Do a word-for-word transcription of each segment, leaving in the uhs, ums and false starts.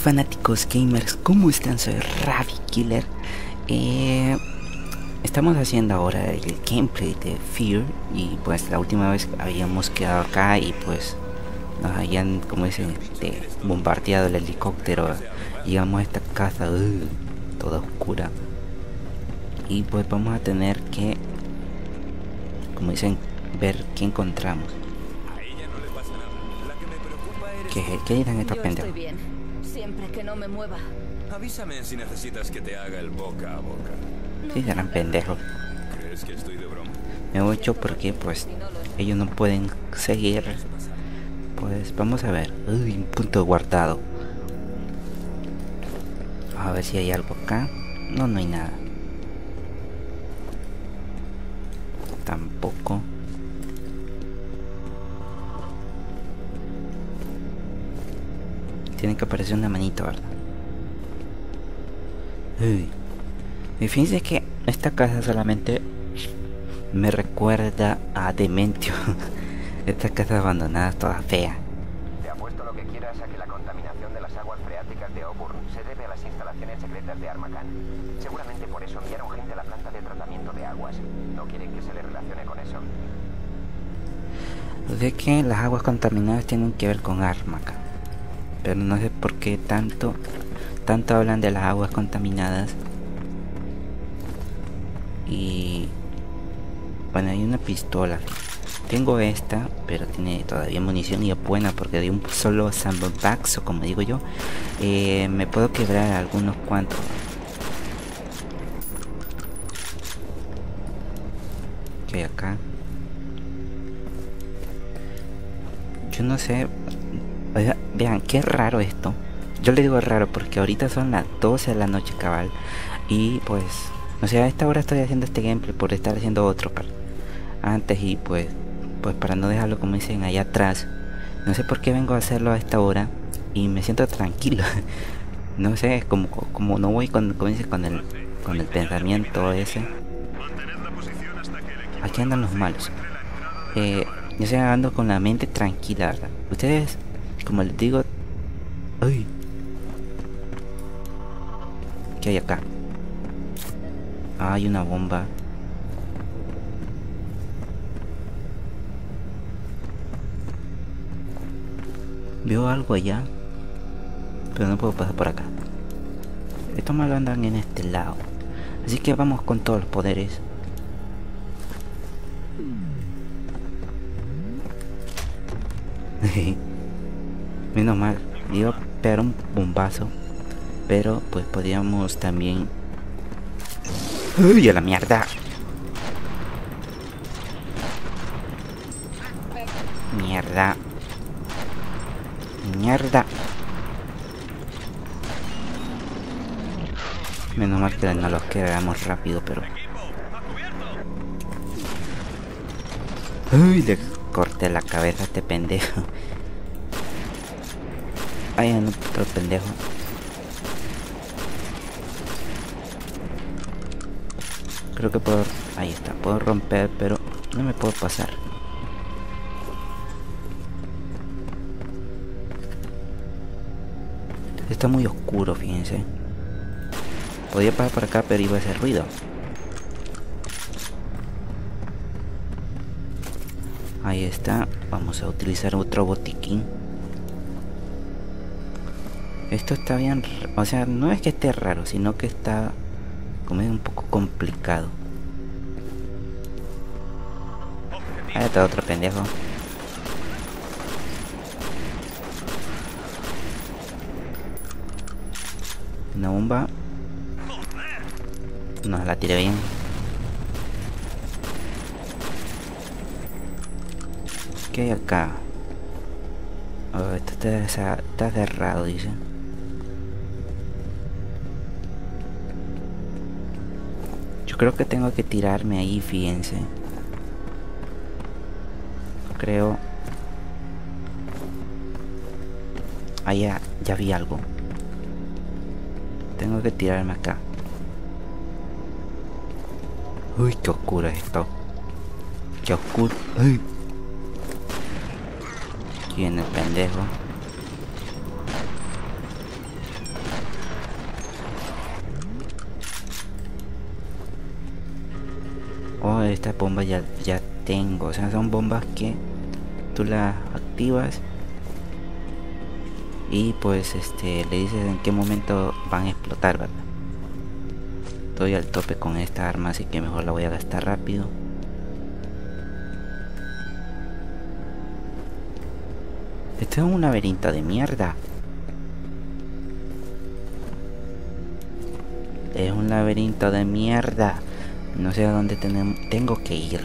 fanáticos gamers, ¿cómo están? Soy Ravi Killer. Eh, estamos haciendo ahora el gameplay de Fear. Y pues la última vez habíamos quedado acá y pues nos habían, como dicen, este, bombardeado el helicóptero. Llegamos a esta casa uh, toda oscura. Y pues vamos a tener que, como dicen, ver qué encontramos. ¿Qué, qué dirán estos pendejos? Estoy bien, siempre que no me mueva. Avísame si necesitas que te haga el boca a boca. ¿Qué dirán pendejos? ¿Crees que estoy de broma? Me he hecho porque pues ellos no pueden seguir. Pues vamos a ver. Uy, un punto guardado. A ver si hay algo acá. No, no hay nada. Tampoco. Tiene que aparecer una manito, ¿verdad? Uy. Y fíjense que esta casa solamente me recuerda a Dementio. Esta casa abandonada, toda fea. Te apuesto lo que quieras a que la contaminación de las aguas freáticas de Auburn se debe a las instalaciones secretas de Armacan. Seguramente por eso enviaron gente a la planta de tratamiento de aguas. No quieren que se le relacione con eso. De que las aguas contaminadas tienen que ver con Armacan. Pero no sé por qué tanto tanto hablan de las aguas contaminadas. Y bueno, hay una pistola. Tengo esta, pero tiene todavía munición y es buena porque de un solo sandbox, o como digo yo, eh, me puedo quebrar algunos cuantos. ¿Qué hay acá? Yo no sé. Oiga, vean, qué raro esto. Yo le digo raro porque ahorita son las doce de la noche cabal. Y pues, o sea, a esta hora estoy haciendo este gameplay por estar haciendo otro para antes. Y pues, pues para no dejarlo como dicen allá atrás. No sé por qué vengo a hacerlo a esta hora. Y me siento tranquilo. No sé, como, como no voy con, como dice, con el con el pensamiento ese. Aquí andan los malos. Eh, yo estoy ando con la mente tranquila, ¿verdad? Ustedes, como les digo. Uy. ¿Qué hay acá? Ah, hay una bomba. Veo algo allá, pero no puedo pasar por acá. Estos malos andan en este lado. Así que vamos con todos los poderes. Menos mal, iba a pegar un bombazo, pero pues podríamos también. ¡Uy, a la mierda! Mierda. Mierda. Menos mal que no los quedamos rápido, pero. ¡Uy! Le corté la cabeza a este pendejo. Hay otro pendejo. Creo que puedo. Ahí está, puedo romper, pero no me puedo pasar. Está muy oscuro, fíjense. Podía pasar por acá, pero iba a hacer ruido. Ahí está. Vamos a utilizar otro botiquín. Esto está bien, o sea, no es que esté raro, sino que está como es un poco complicado. Ahí está otro pendejo. Una bomba. No, la tiré bien. ¿Qué hay acá? Oh, esto está, está cerrado, dice. Yo creo que tengo que tirarme ahí, fíjense. Creo. Ah, ya, ya vi algo. Tengo que tirarme acá. Uy, qué oscuro es esto. Qué oscuro. Uy. ¿Quién es el pendejo? todas estas bombas ya, ya tengo. O sea, son bombas que tú las activas y pues este le dices en qué momento van a explotar, ¿verdad? Estoy al tope con esta arma, así que mejor la voy a gastar rápido. Esto es un laberinto de mierda. Es un laberinto de mierda. No sé a dónde tenemos, tengo que ir.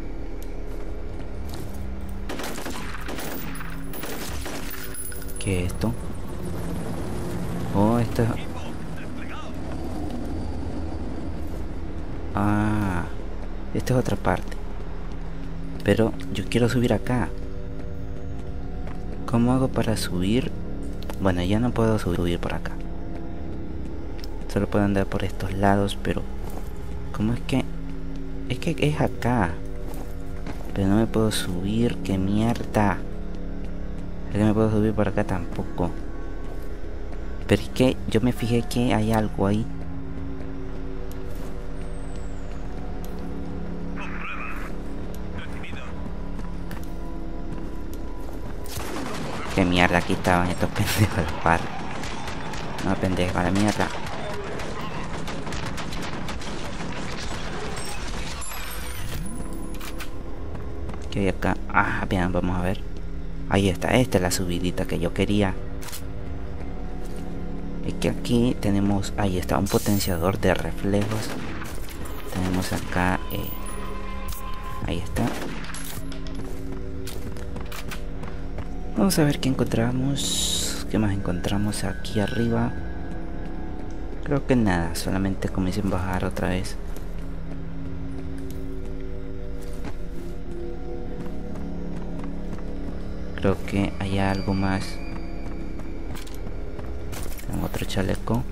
¿Qué es esto? Oh, esto es... Ah, esto es otra parte. Pero yo quiero subir acá. ¿Cómo hago para subir? Bueno, ya no puedo subir por acá. Solo puedo andar por estos lados, pero... ¿Cómo es que...? Es que es acá. Pero no me puedo subir, qué mierda. Es que me puedo subir por acá tampoco. Pero es que yo me fijé que hay algo ahí. Qué mierda, aquí estaban estos pendejos del par. No, pendejo, a la mierda. ¿Qué hay acá? Ah, bien, vamos a ver. Ahí está, esta es la subidita que yo quería. Es que aquí tenemos, ahí está, un potenciador de reflejos. Tenemos acá, eh, ahí está. Vamos a ver qué encontramos. ¿Qué más encontramos aquí arriba? Creo que nada, solamente comiencen a bajar otra vez. Creo que hay algo más. Tengo otro chaleco.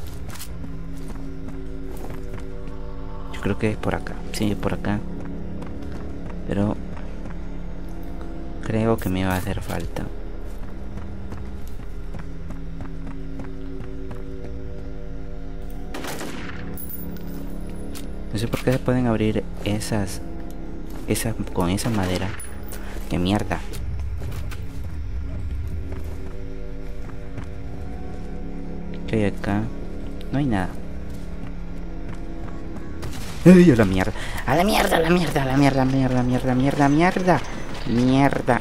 Yo creo que es por acá. Sí, es por acá. Pero creo que me va a hacer falta. No sé por qué se pueden abrir esas, esas con esa madera. ¡Qué mierda! ¿Qué hay acá? No hay nada. ¡Ay, a la mierda! ¡A la mierda, a la mierda, a la mierda, mierda, mierda, mierda, mierda! ¡Mierda!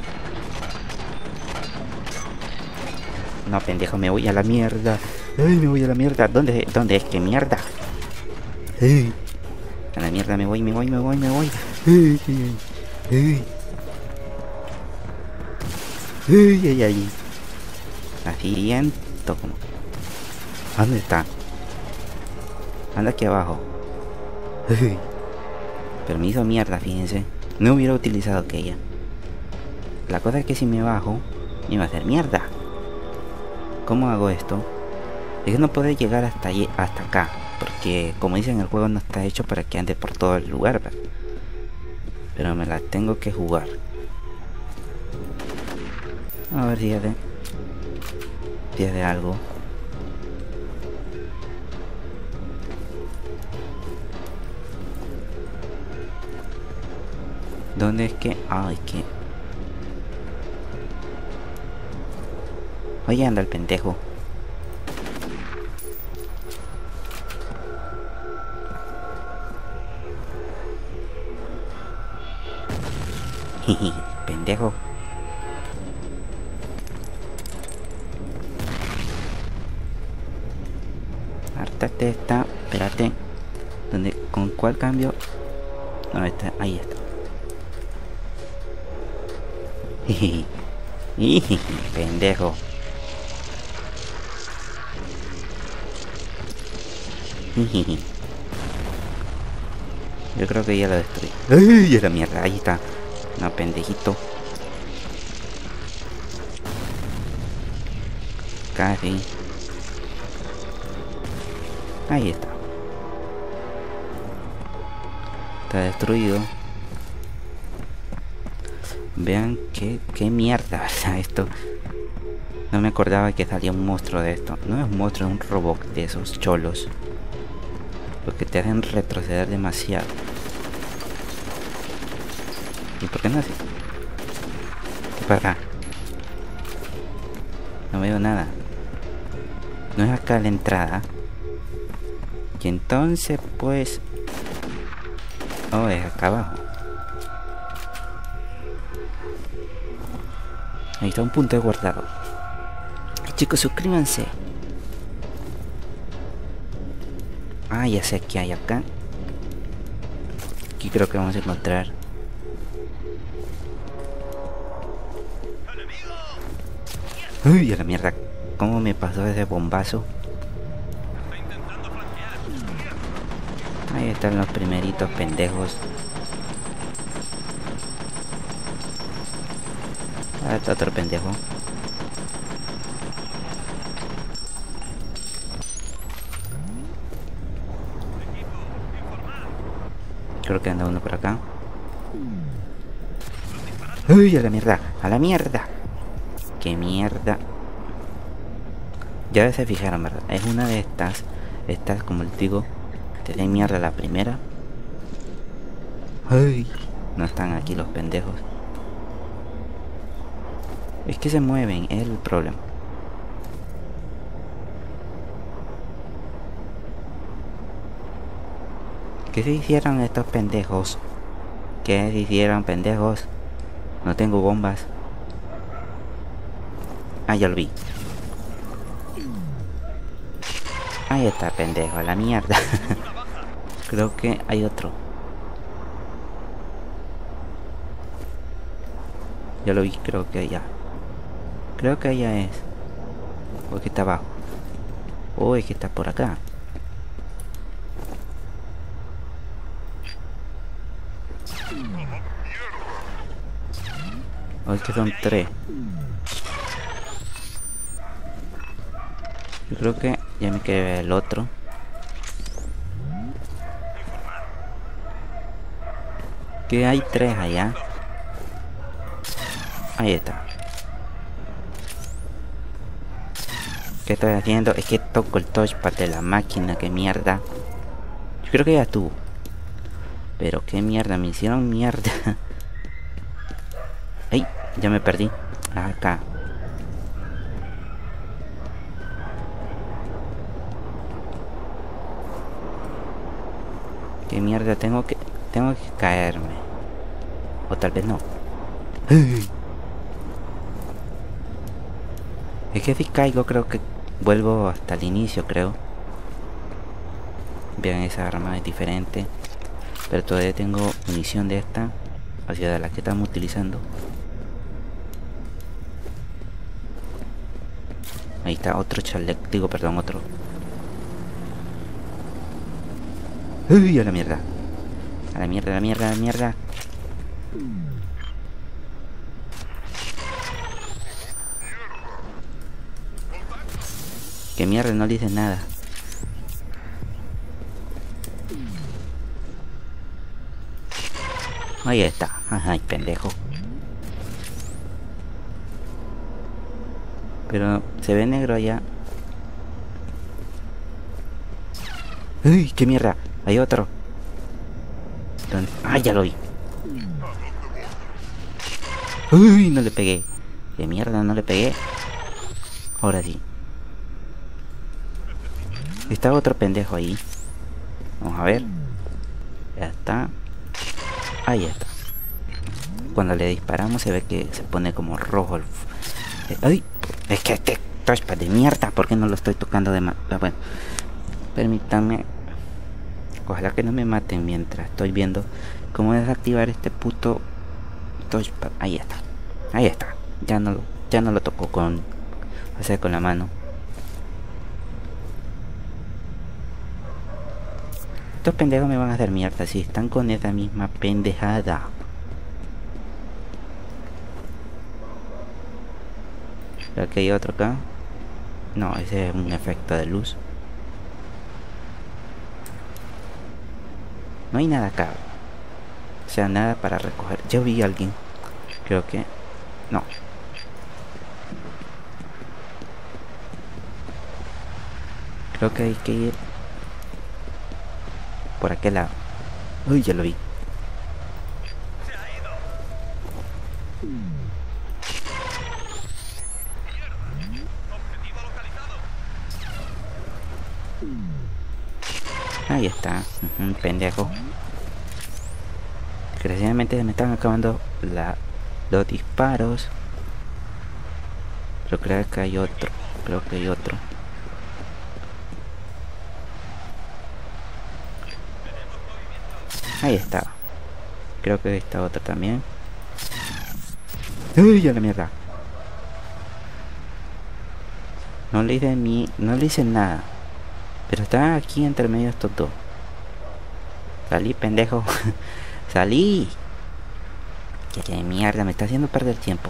No, pendejo, me voy a la mierda. ¡Ay, me voy a la mierda! ¿Dónde, dónde es? ¿Qué mierda? ¡Ay! A la mierda, me voy, me voy, me voy, me voy. ¡Ay, ay, ay! ¡Ay, ay, ay! Así siento como... ¿Dónde está? Anda aquí abajo. Uy. Pero me hizo mierda, fíjense. No hubiera utilizado aquella. La cosa es que si me bajo, me va a hacer mierda. ¿Cómo hago esto? Es que no puedo llegar hasta allí, hasta acá. Porque como dicen, el juego no está hecho para que ande por todo el lugar, ¿verdad? Pero me la tengo que jugar. A ver si es de... Si es de algo. ¿Dónde es que...? Ay, que... Oye, anda el pendejo. Pendejo. Hártate esta. Espérate. ¿Dónde? ¿Con cuál cambio? No, está. Ahí está. Pendejo. Yo creo que ya lo destruí. ¡Ay, la mierda! Ahí está. No, pendejito. Casi. Ahí está. Está destruido. Vean qué, qué mierda, ¿verdad? Esto. No me acordaba que salía un monstruo de esto. No es un monstruo, es un robot de esos cholos. Porque te hacen retroceder demasiado. ¿Y por qué no hace? ¿Qué pasa acá? No veo nada. No es acá la entrada. Y entonces pues... Oh, es acá abajo. Ahí está un punto de guardado. Chicos, suscríbanse. Ah, ya sé que hay acá. Aquí creo que vamos a encontrar. Uy, a la mierda. ¿Cómo me pasó ese bombazo? Ahí están los primeritos pendejos. Ah, está otro pendejo. Creo que anda uno por acá. Uy, a la mierda, a la mierda. Qué mierda. Ya se fijaron, ¿verdad? Es una de estas. Estas, como les digo, te da mierda la primera. Uy, no están aquí los pendejos. Es que se mueven, es el problema. ¿Qué se hicieron estos pendejos? ¿Qué se hicieron, pendejos? No tengo bombas. Ah, ya lo vi. Ahí está, pendejo, a la mierda. Creo que hay otro. Ya lo vi, creo que allá. Creo que allá es. O es que está abajo. O es que está por acá. O es que son tres. Yo creo que ya me quedé el otro. Que hay tres allá. Ahí está. ¿Qué estoy haciendo? Es que toco el touchpad de la máquina. Que mierda. Yo creo que ya estuvo. Pero qué mierda. Me hicieron mierda. ¡Ay! Ya me perdí. Acá. ¿Qué mierda? Tengo que... Tengo que caerme. O tal vez no. ¡Ay! Es que si caigo creo que vuelvo hasta el inicio, creo. Vean, esa arma es diferente. Pero todavía tengo munición de esta. Hacia de la que estamos utilizando. Ahí está otro chaleco. Digo, perdón, otro. Uy, a la mierda. A la mierda, a la mierda, a la mierda. Que mierda, no le dice nada. Ahí está. Ay, pendejo. Pero se ve negro allá. ¡Uy, qué mierda! Hay otro. ¿Dónde? ¡Ah, ya lo vi! ¡Uy, no le pegué! ¡Qué mierda, no le pegué! Ahora sí. Está otro pendejo ahí. Vamos a ver. Ya está. Ahí está. Cuando le disparamos se ve que se pone como rojo el... ¡Ay! Es que este touchpad de mierda. ¿Por qué no lo estoy tocando de más? Bueno, permítanme. Ojalá que no me maten mientras estoy viendo cómo desactivar este puto touchpad. Ahí está. Ahí está. Ya no lo, ya no lo toco con... O sea, con la mano. Estos pendejos me van a hacer mierda si están con esa misma pendejada. Creo que hay otro acá. No, ese es un efecto de luz. No hay nada acá. O sea, nada para recoger. Yo vi a alguien. Creo que... No. Creo que hay que ir por aquel lado. Uy, ya lo vi. Ahí está. Uh-huh, pendejo. Desgraciadamente se me están acabando la, los disparos. Pero creo que hay otro. Creo que hay otro. Ahí está. Creo que está otro también. ¡Uy, ya la mierda! No le hice ni... No le hice nada. Pero está aquí entre medio de estos dos. Salí, pendejo. Salí. Que, que mierda, me está haciendo perder tiempo.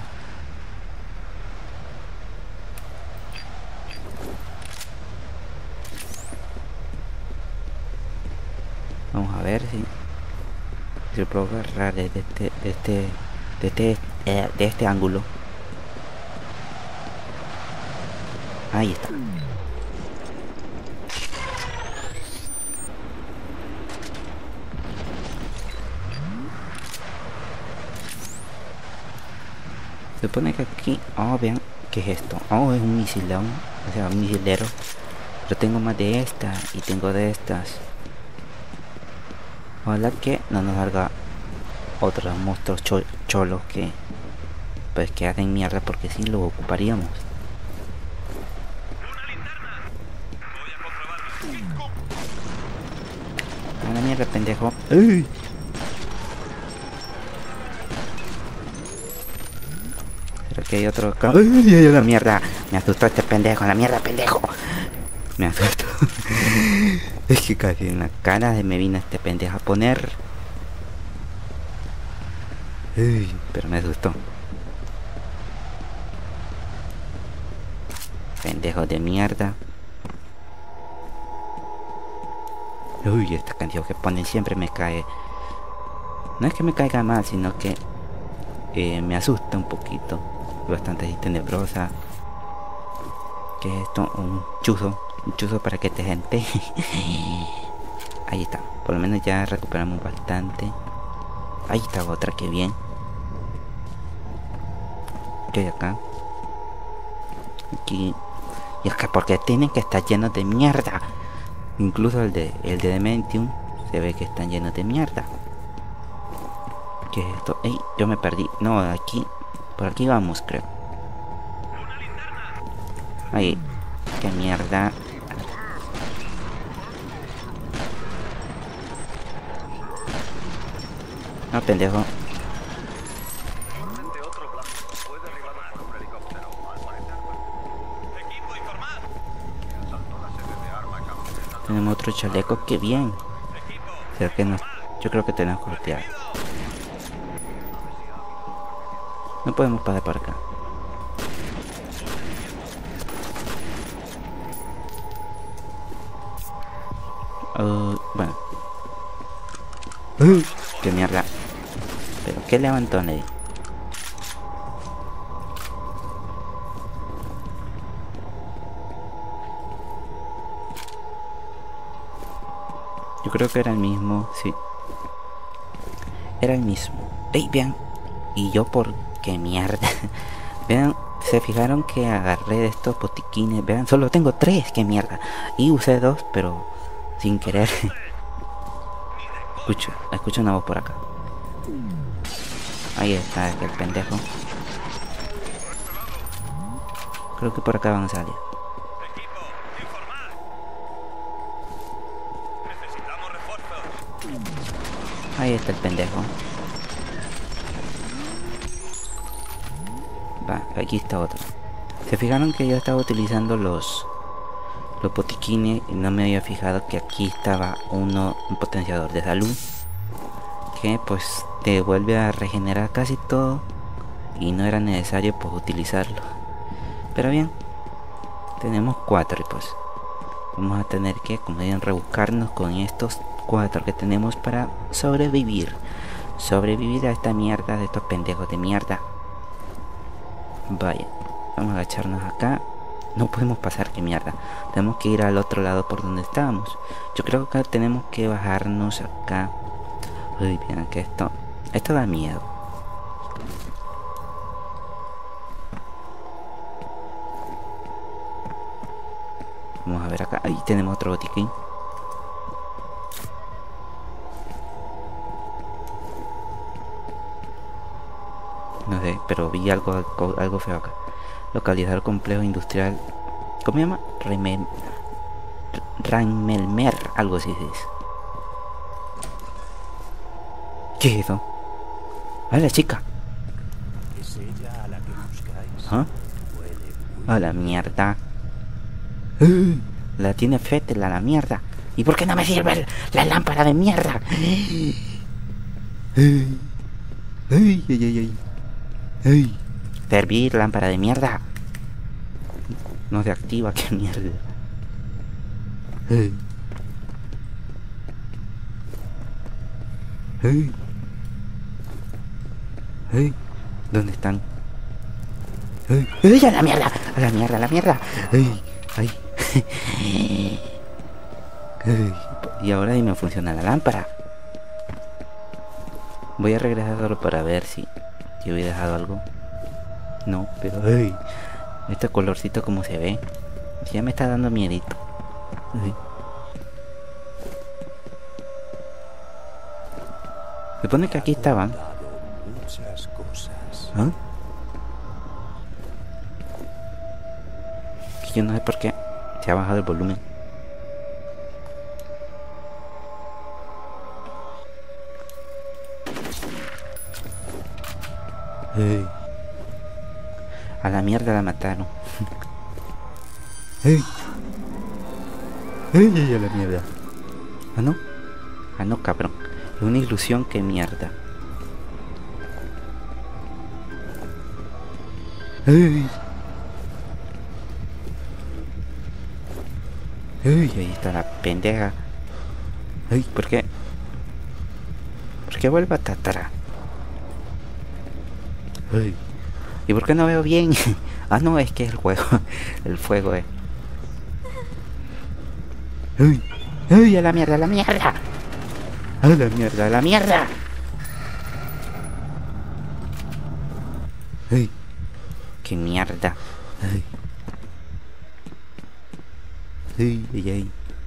Vamos a ver si... Si lo puedo agarrar desde este... De este... De este... Eh, de este ángulo. Ahí está. Se supone que aquí... Oh, vean. ¿Qué es esto? Oh, es un misilón. O sea, un misilero. Pero tengo más de estas. Y tengo de estas. Ojalá que no nos salga otros monstruos cho cholos que... Pues que hacen mierda, porque si sí lo ocuparíamos. A la mierda, pendejo. ¡Uy! Creo que hay otro acá. ¡Uy, ay, la mierda! Me asustó este pendejo, la mierda, pendejo. Me asustó. Es que casi en la cara de me vino este pendejo a poner. Uy, pero me asustó. Pendejo de mierda. Uy, esta canción que ponen siempre me cae. No es que me caiga mal, sino que eh, me asusta un poquito. Bastante así tenebrosa. ¿Qué es esto? Un chuzo. Un chuzo para que te gente. Ahí está. Por lo menos ya recuperamos bastante. Ahí está otra, que bien. ¿Qué hay acá? Aquí. Y es que porque tienen que estar llenos de mierda. Incluso el de el de Dementium se ve que están llenos de mierda. ¿Qué es esto? ¡Ey! Yo me perdí. No, aquí. Por aquí vamos, creo. Ahí. ¡Qué mierda! No, pendejo. Tenemos otro chaleco, que bien. Creo que no, yo creo que tenemos que golpear. No podemos pasar por acá. Uh, bueno. Uh, qué mierda. Pero qué levantón ahí. Yo creo que era el mismo, sí. Era el mismo. ¡Ey, vean! Y yo por qué mierda. Vean, se fijaron que agarré de estos botiquines. Vean, solo tengo tres, qué mierda. Y usé dos, pero sin querer. Escucho, escucho una voz por acá. Ahí está aquel pendejo. Creo que por acá van a salir. Ahí está el pendejo. Va, aquí está otro. Se fijaron que yo estaba utilizando los los botiquines y no me había fijado que aquí estaba uno, un potenciador de salud, que pues te vuelve a regenerar casi todo y no era necesario pues utilizarlo. Pero bien, tenemos cuatro y pues vamos a tener que, como dicen, rebuscarnos con estos cuatro que tenemos para sobrevivir. Sobrevivir a esta mierda de estos pendejos de mierda. Vaya, vamos a agacharnos acá. No podemos pasar, que mierda. Tenemos que ir al otro lado por donde estábamos. Yo creo que tenemos que bajarnos acá. Uy, miren que esto Esto da miedo. Vamos a ver por acá. Ahí tenemos otro botiquín. No sé, pero vi algo, algo, algo feo acá. Localizar complejo industrial. ¿Cómo se llama? Remel... Raimelmer, algo así es. ¿Qué es eso? ¡Ah, la chica! ¿Es ella a la que buscáis? ¿Ah? ¡A la mierda! ¡Uh! La tiene Fettel a la mierda. ¿Y por qué no me sirve la lámpara de mierda? ¡Ay, ay, ay, ay! ¡Ay! Servir, lámpara de mierda. No se activa, qué mierda. ¡Ay! ¡Ay! ¡Ay! ¿Dónde están? ¡Ay! ¡Ay! ¡A la mierda! ¡A la mierda! ¡A la mierda! ¡Ay! ¡Ay! ¡Ay! Y ahora ahí me funciona la lámpara. Voy a regresar solo para ver si yo he dejado algo. No, pero ¡ay! Este colorcito como se ve. Ya me está dando miedito. ¡Ay! Se pone que aquí estaban. Muchas cosas. ¿Ah? Que yo no sé por qué se ha bajado el volumen. Hey. A la mierda la mataron. Hey. Hey, a la mierda. Ah, no. Ah, no, cabrón. Es una ilusión, que mierda. Hey. Hey, ahí está la pendeja. Ay, ¿por qué? ¿Por qué vuelve a Tatara? Ay. ¿Y por qué no veo bien? Ah, no, es que es el juego. El fuego es. ¡Ay! ¡Ay! ¡A la mierda! ¡A la mierda! ¡A la mierda! ¡A la mierda! ¡Ay! ¡Qué mierda! ¡Ay! ¡Ay! ¡Ay! ¡Ay!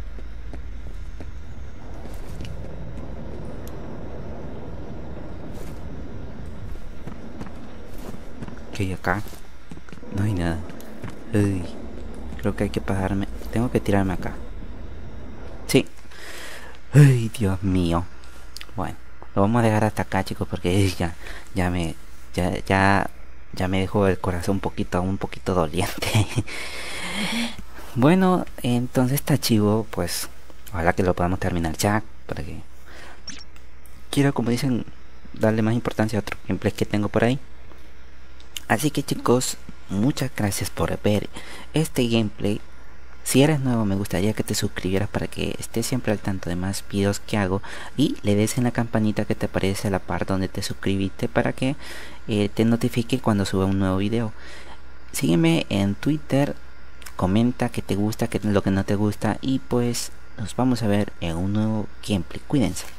¿Qué hay acá? No hay nada. Uy, creo que hay que pasarme. Tengo que tirarme acá. Sí. Ay, Dios mío. Bueno, lo vamos a dejar hasta acá, chicos, porque ya, ya me, ya, ya, ya me dejó el corazón un poquito, un poquito doliente. Bueno, entonces está chivo, pues, ojalá que lo podamos terminar ya, para que quiero, como dicen, darle más importancia a otros gameplays que tengo por ahí. Así que, chicos, muchas gracias por ver este gameplay. Si eres nuevo, me gustaría que te suscribieras para que estés siempre al tanto de más videos que hago, y le des en la campanita que te aparece a la parte donde te suscribiste para que eh, te notifique cuando suba un nuevo video. Sígueme en Twitter, comenta qué te gusta, qué es lo que no te gusta, y pues nos vamos a ver en un nuevo gameplay. Cuídense.